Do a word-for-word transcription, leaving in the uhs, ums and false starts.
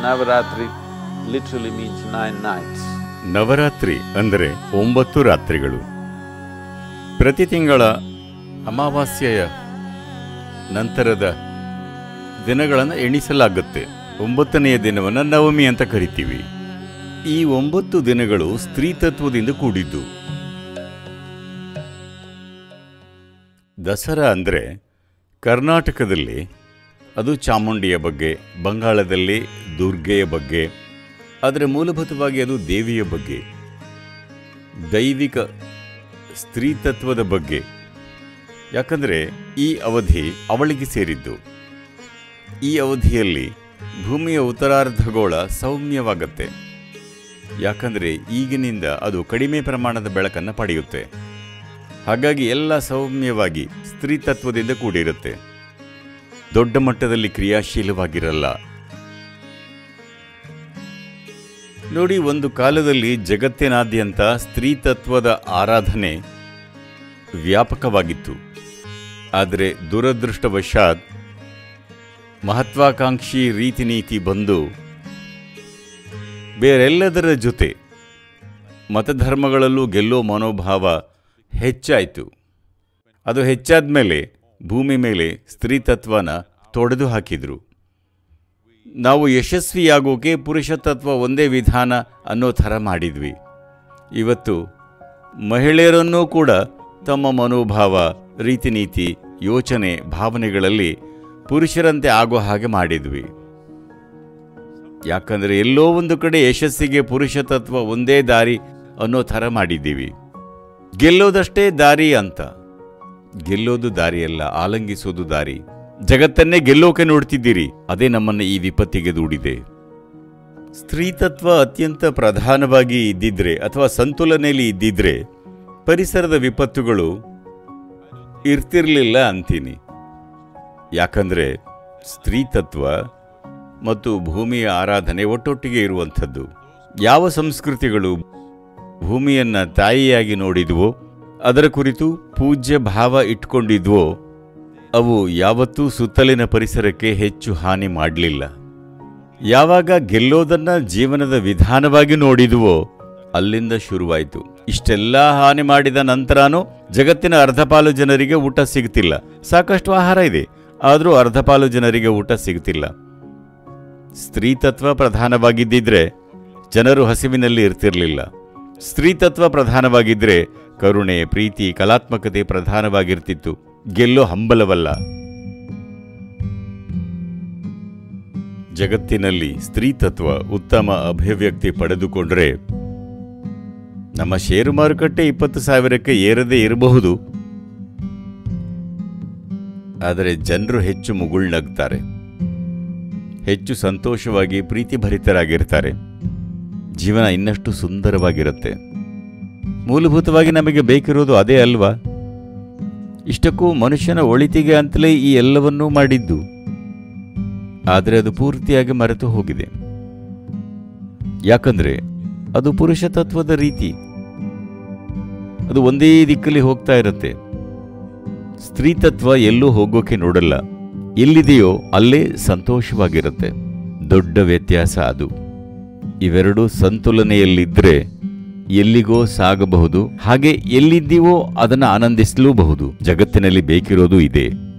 Navaratri literally means nine nights. Navratri ಅಂದರೆ ಒಂಬತ್ತು ರಾತ್ರಿಗಳು. ಪ್ರತಿ ತಿಂಗಳ ಅಮಾವಾಸ್ಯೆಯ ನಂತರದ ದಿನಗಳನ್ನು ಎಣಿಸಲಾಗುತ್ತೆ. ಒಂಬತ್ತನೆಯ ದಿನವನ್ನು ನವಮಿ ಅಂತ ಕರಿತೀವಿ. ಈ ಒಂಬತ್ತು ದಿನಗಳು ಸ್ತ್ರೀ ತತ್ವದಿಂದ ಕೂಡಿದ್ದು. ದಸರಾ ಅಂದರೆ ಕರ್ನಾಟಕದಲ್ಲಿ ಅದು ಚಾಮುಂಡಿಯ ಬಗ್ಗೆ, ಬಂಗಾಳದಲ್ಲಿ ದುರ್ಗೆಯ ಬಗ್ಗೆ, ಆದರೆ ಮೂಲಭೂತವಾಗಿ ಅದು ದೇವಿಯ ಬಗ್ಗೆ, ದೈವಿಕ ಸ್ತ್ರೀತತ್ವದ ಬಗ್ಗೆ. ಯಾಕಂದರೆ ಈ ಅವಧಿ ಅವಳಿಗೆ ಸೇರಿದ್ದು. ಈ ಅವಧಿಯಲ್ಲಿ ಭೂಮಿಯ ಉತ್ತರಾರ್ಧಗೋಳ ಸೌಮ್ಯವಾಗತ್ತೆ. ಯಾಕಂದರೆ ಈಗಿನಿಂದ ಅದು ಕಡಿಮೆ ಪ್ರಮಾಣದ ಬೆಳಕನ್ನು ಪಡೆಯುತ್ತೆ. ಹಾಗಾಗಿ ಎಲ್ಲ ಸೌಮ್ಯವಾಗಿ ಸ್ತ್ರೀತತ್ವದಿಂದ ಕೂಡಿರುತ್ತೆ. ದೊಡ್ಡ ಮಟ್ಟದಲ್ಲಿ ಕ್ರಿಯಾಶೀಲವಾಗಿರಲ್ಲ. ನೋಡಿ, ಒಂದು ಕಾಲದಲ್ಲಿ ಜಗತ್ತಿನಾದ್ಯಂತ ಸ್ತ್ರೀತತ್ವದ ಆರಾಧನೆ ವ್ಯಾಪಕವಾಗಿತ್ತು. ಆದರೆ ದುರದೃಷ್ಟವಶಾತ್ ಮಹತ್ವಾಕಾಂಕ್ಷಿ ರೀತಿ ನೀತಿ ಬಂದು ಬೇರೆಲ್ಲದರ ಜೊತೆ ಮತಧರ್ಮಗಳಲ್ಲೂ ಗೆಲ್ಲೋ ಮನೋಭಾವ ಹೆಚ್ಚಾಯಿತು. ಅದು ಹೆಚ್ಚಾದ ಮೇಲೆ ಭೂಮಿ ಮೇಲೆ ಸ್ತ್ರೀತತ್ವನ ತೊಡೆದು ಹಾಕಿದರು. ನಾವು ಯಶಸ್ವಿಯಾಗೋಕೆ ಪುರುಷತತ್ವ ಒಂದೇ ವಿಧಾನ ಅನ್ನೋ ಥರ ಮಾಡಿದ್ವಿ. ಇವತ್ತು ಮಹಿಳೆಯರನ್ನೂ ಕೂಡ ತಮ್ಮ ಮನೋಭಾವ, ರೀತಿ ನೀತಿ, ಯೋಚನೆ, ಭಾವನೆಗಳಲ್ಲಿ ಪುರುಷರಂತೆ ಆಗೋ ಹಾಗೆ ಮಾಡಿದ್ವಿ. ಯಾಕಂದರೆ ಎಲ್ಲೋ ಒಂದು ಕಡೆ ಯಶಸ್ಸಿಗೆ ಪುರುಷತತ್ವ ಒಂದೇ ದಾರಿ ಅನ್ನೋ ಥರ ಮಾಡಿದ್ದೀವಿ. ಗೆಲ್ಲೋದಷ್ಟೇ ದಾರಿ ಅಂತ. ಗೆಲ್ಲೋದು ದಾರಿಯಲ್ಲ, ಆಲಂಗಿಸೋದು ದಾರಿ. ಜಗತ್ತನ್ನೇ ಗೆಲ್ಲೋಕೆ ನೋಡ್ತಿದ್ದೀರಿ. ಅದೇ ನಮ್ಮನ್ನು ಈ ವಿಪತ್ತಿಗೆ ದೂಡಿದೆ. ಸ್ತ್ರೀತತ್ವ ಅತ್ಯಂತ ಪ್ರಧಾನವಾಗಿ ಇದ್ದಿದ್ರೆ ಅಥವಾ ಸಂತುಲನೆಯಲ್ಲಿ ಇದ್ದಿದ್ರೆ ಪರಿಸರದ ವಿಪತ್ತುಗಳು ಇರ್ತಿರ್ಲಿಲ್ಲ ಅಂತೀನಿ. ಯಾಕಂದರೆ ಸ್ತ್ರೀತತ್ವ ಮತ್ತು ಭೂಮಿಯ ಆರಾಧನೆ ಒಟ್ಟೊಟ್ಟಿಗೆ ಇರುವಂಥದ್ದು. ಯಾವ ಸಂಸ್ಕೃತಿಗಳು ಭೂಮಿಯನ್ನು ತಾಯಿಯಾಗಿ ನೋಡಿದ್ವೋ, ಅದರ ಕುರಿತು ಪೂಜ್ಯ ಭಾವ ಇಟ್ಕೊಂಡಿದ್ವೋ, ಅವು ಯಾವತ್ತೂ ಸುತ್ತಲಿನ ಪರಿಸರಕ್ಕೆ ಹೆಚ್ಚು ಹಾನಿ ಮಾಡಲಿಲ್ಲ. ಯಾವಾಗ ಗೆಲ್ಲೋದನ್ನು ಜೀವನದ ವಿಧಾನವಾಗಿ ನೋಡಿದ್ವೋ ಅಲ್ಲಿಂದ ಶುರುವಾಯಿತು. ಇಷ್ಟೆಲ್ಲ ಹಾನಿ ಮಾಡಿದ ನಂತರನೂ ಜಗತ್ತಿನ ಅರ್ಧಪಾಲು ಜನರಿಗೆ ಊಟ ಸಿಗ್ತಿಲ್ಲ. ಸಾಕಷ್ಟು ಆಹಾರ ಇದೆ, ಆದರೂ ಅರ್ಧಪಾಲು ಜನರಿಗೆ ಊಟ ಸಿಗ್ತಿಲ್ಲ. ಸ್ತ್ರೀತತ್ವ ಪ್ರಧಾನವಾಗಿದ್ದಿದ್ರೆ ಜನರು ಹಸಿವಿನಲ್ಲಿ ಇರ್ತಿರಲಿಲ್ಲ. ಸ್ತ್ರೀತತ್ವ ಪ್ರಧಾನವಾಗಿದ್ದರೆ ಕರುಣೆ, ಪ್ರೀತಿ, ಕಲಾತ್ಮಕತೆ ಪ್ರಧಾನವಾಗಿರ್ತಿತ್ತು. ಗೆಲ್ಲೋ ಹಂಬಲವಲ್ಲ. ಜಗತ್ತಿನಲ್ಲಿ ಸ್ತ್ರೀತತ್ವ ಉತ್ತಮ ಅಭಿವ್ಯಕ್ತಿ ಪಡೆದುಕೊಂಡ್ರೆ ನಮ್ಮ ಷೇರು ಮಾರುಕಟ್ಟೆ ಇಪ್ಪತ್ತು ಸಾವಿರಕ್ಕೆ ಏರದೇ ಇರಬಹುದು. ಆದರೆ ಜನರು ಹೆಚ್ಚು ಮುಗುಳ್ನಗ್ತಾರೆ, ಹೆಚ್ಚು ಸಂತೋಷವಾಗಿ ಪ್ರೀತಿಭರಿತರಾಗಿರ್ತಾರೆ. ಜೀವನ ಇನ್ನಷ್ಟು ಸುಂದರವಾಗಿರುತ್ತೆ. ಮೂಲಭೂತವಾಗಿ ನಮಗೆ ಬೇಕಿರೋದು ಅದೇ ಅಲ್ವಾ? ಇಷ್ಟಕ್ಕೂ ಮನುಷ್ಯನ ಒಳಿತಿಗೆ ಅಂತಲೇ ಈ ಎಲ್ಲವನ್ನೂ ಮಾಡಿದ್ದು. ಆದರೆ ಅದು ಪೂರ್ತಿಯಾಗಿ ಮರೆತು ಹೋಗಿದೆ. ಯಾಕಂದರೆ ಅದು ಪುರುಷ ತತ್ವದ ರೀತಿ. ಅದು ಒಂದೇ ದಿಕ್ಕಲ್ಲಿ ಹೋಗ್ತಾ ಇರುತ್ತೆ. ಸ್ತ್ರೀತತ್ವ ಎಲ್ಲೂ ಹೋಗೋಕೆ ನೋಡಲ್ಲ. ಎಲ್ಲಿದೆಯೋ ಅಲ್ಲೇ ಸಂತೋಷವಾಗಿರುತ್ತೆ. ದೊಡ್ಡ ವ್ಯತ್ಯಾಸ ಅದು. ಇವೆರಡೂ ಸಂತುಲನೆಯಲ್ಲಿದ್ದರೆ ಎಲ್ಲಿಗೋ ಸಾಗಬಹುದು. ಹಾಗೆ ಎಲ್ಲಿದ್ದೀವೋ ಅದನ್ನು ಆನಂದಿಸಲೂಬಹುದು. ಜಗತ್ತಿನಲ್ಲಿ ಬೇಕಿರೋದು ಇದೆ.